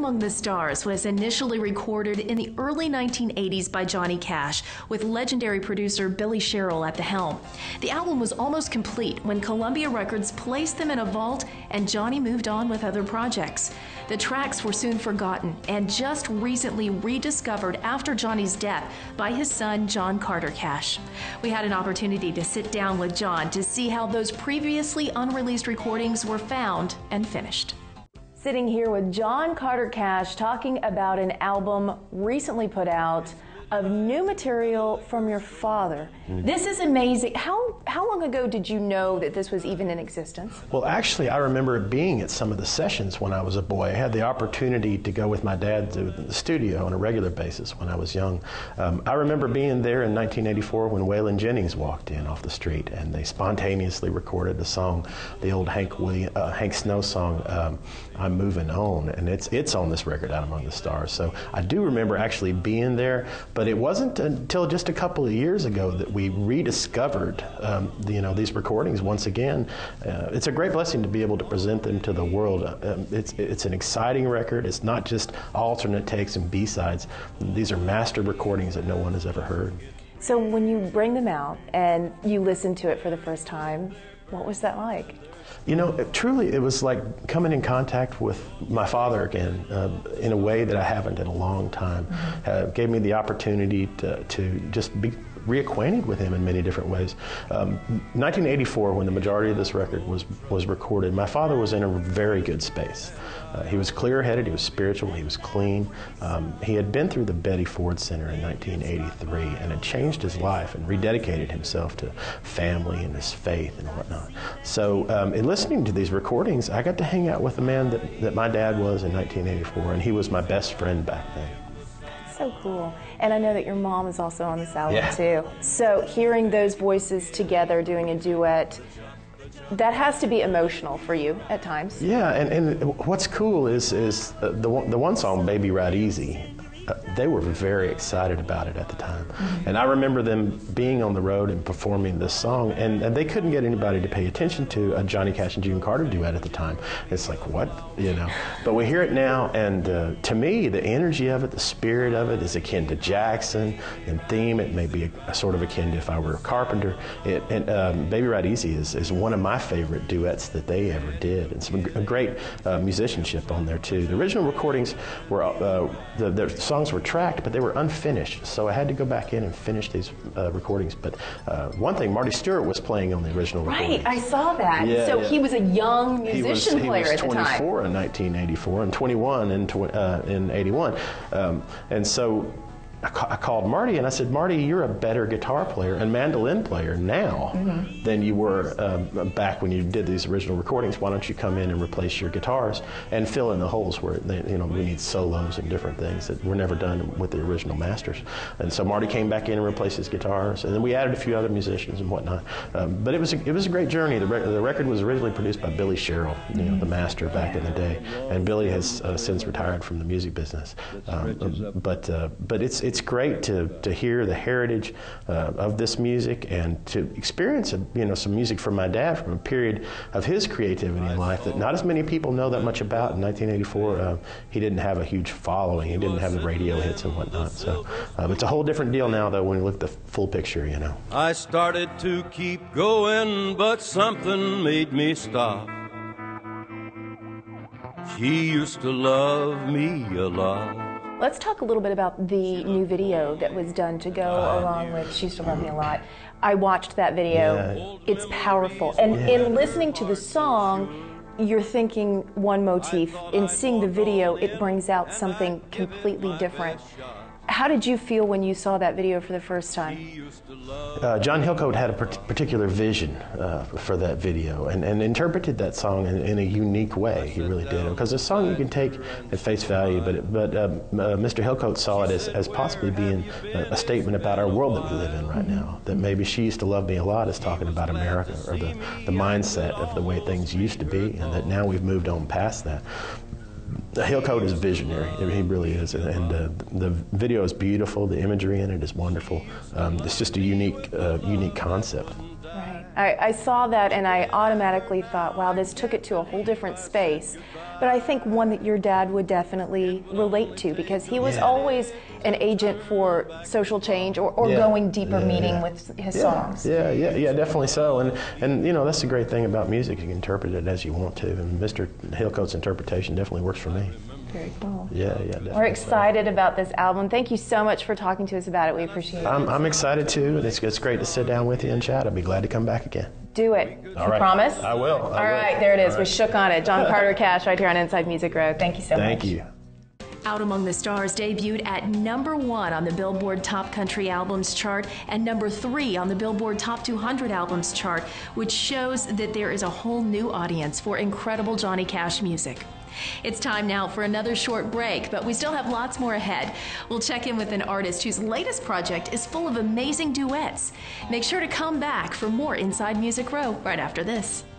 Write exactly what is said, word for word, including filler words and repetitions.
Among the Stars was initially recorded in the early nineteen eighties by Johnny Cash, with legendary producer Billy Sherrill at the helm. The album was almost complete when Columbia Records placed them in a vault and Johnny moved on with other projects. The tracks were soon forgotten and just recently rediscovered after Johnny's death by his son, John Carter Cash. We had an opportunity to sit down with John to see how those previously unreleased recordings were found and finished. Sitting here with John Carter Cash talking about an album recently put out of new material from your father. Mm-hmm. This is amazing. How how long ago did you know that this was even in existence? Well, actually, I remember being at some of the sessions when I was a boy. I had the opportunity to go with my dad to the studio on a regular basis when I was young. Um, I remember being there in nineteen eighty-four when Waylon Jennings walked in off the street, and they spontaneously recorded the song, the old Hank William, uh, Hank Snow song, um, "I'm Moving On," and it's it's on this record, Out Among the Stars. So I do remember actually being there. But it wasn't until just a couple of years ago that we rediscovered, um, the, you know, these recordings once again. Uh, it's a great blessing to be able to present them to the world. Uh, it's it's an exciting record. It's not just alternate takes and B-sides. These are master recordings that no one has ever heard. So when you bring them out and you listen to it for the first time, what was that like? You know, it, truly, it was like coming in contact with my father again uh, in a way that I haven't in a long time. Mm-hmm. Uh, gave me the opportunity to, to just be reacquainted with him in many different ways. Um, nineteen eighty-four, when the majority of this record was, was recorded, my father was in a very good space. Uh, he was clear-headed, he was spiritual, he was clean. Um, he had been through the Betty Ford Center in nineteen eighty-three and had changed his life and rededicated himself to family and his faith and whatnot. So um, in listening to these recordings, I got to hang out with the man that, that my dad was in nineteen eighty-four, and he was my best friend back then. So cool. And I know that your mom is also on this album, yeah. too. So hearing those voices together doing a duet, that has to be emotional for you at times. Yeah, and, and what's cool is, is the, the, one, the one song, Baby Ride Easy, uh, they were very excited about it at the time. Mm-hmm. And I remember them being on the road and performing this song, and, and they couldn't get anybody to pay attention to a Johnny Cash and June Carter duet at the time. It's like, what? You know? But we hear it now, and uh, to me, the energy of it, the spirit of it is akin to Jackson. In theme, it may be a, a sort of akin to If I Were a Carpenter. It, and um, Baby Ride Easy is, is one of my favorite duets that they ever did. And some a great uh, musicianship on there, too. The original recordings were, uh, the, the songs were tracked, but they were unfinished, so I had to go back in and finish these uh, recordings. But uh, one thing, Marty Stewart was playing on the original recordings. Right, I saw that. Yeah, so yeah. he was a young musician he was, player at the time. He was twenty-four in nineteen eighty-four and twenty-one in, tw uh, in eighty-one. Um, and so I, ca I called Marty and I said, Marty, you're a better guitar player and mandolin player now mm-hmm. than you were uh, back when you did these original recordings. Why don't you come in and replace your guitars and fill in the holes where they, you know, we need solos and different things that were never done with the original masters. And so Marty came back in and replaced his guitars, and then we added a few other musicians and whatnot. Um, but it was a, it was a great journey. The, re the record was originally produced by Billy Sherrill, you know, the master back in the day, and Billy has uh, since retired from the music business. Um, but uh, but it's it's great to to hear the heritage uh, of this music and to experience a, you know some music from my dad from a period of his creativity in life that not as many people know that much about. In nineteen eighty-four, uh, he didn't have a huge following. He didn't have the radio hits and whatnot. So um, it's a whole different deal now, though, when you look at the full picture. You know. I started to keep going, but something made me stop. She used to love me a lot. Let's talk a little bit about the new video that was done to go uh, along with She Used to Love Me a Lot. I watched that video. Yeah. It's powerful. And yeah. in listening to the song, you're thinking one motif. In seeing the video, it brings out something completely different. How did you feel when you saw that video for the first time? Uh, John Hillcoat had a particular vision uh, for that video and, and interpreted that song in, in a unique way. He really did. Because a song you can take at face value, but but uh, uh, Mister Hillcoat saw it as, as possibly being a, a statement about our world that we live in right now. That maybe She Used to Love Me a Lot is talking about America, or the, the mindset of the way things used to be, and that now we've moved on past that. Hillcoat is visionary. He really is, and, and uh, the video is beautiful. The imagery in it is wonderful. Um, it's just a unique, uh, unique concept. Right. I, I saw that and I automatically thought, wow, this took it to a whole different space. But I think one that your dad would definitely relate to, because he was Yeah. always an agent for social change or, or Yeah. going deeper, Yeah, meaning yeah. with his yeah. songs. Yeah, yeah, yeah, definitely so. And and you know, that's the great thing about music. You can interpret it as you want to. And Mister Hillcoat's interpretation definitely works for me. Very cool. Yeah, yeah, definitely. We're excited about this album. Thank you so much for talking to us about it. We appreciate it. I'm, I'm excited too, and it's, it's great to sit down with you and chat. I'd be glad to come back again. Do it. All You right. promise? I will. I All will. right, there it is. All We right. shook on it. John Carter Cash right here on Inside Music Row. Thank you so Thank much. you. Out Among the Stars debuted at number one on the Billboard Top Country Albums chart and number three on the Billboard Top two hundred Albums chart, which shows that there is a whole new audience for incredible Johnny Cash music. It's time now for another short break, but we still have lots more ahead. We'll check in with an artist whose latest project is full of amazing duets. Make sure to come back for more Inside Music Row right after this.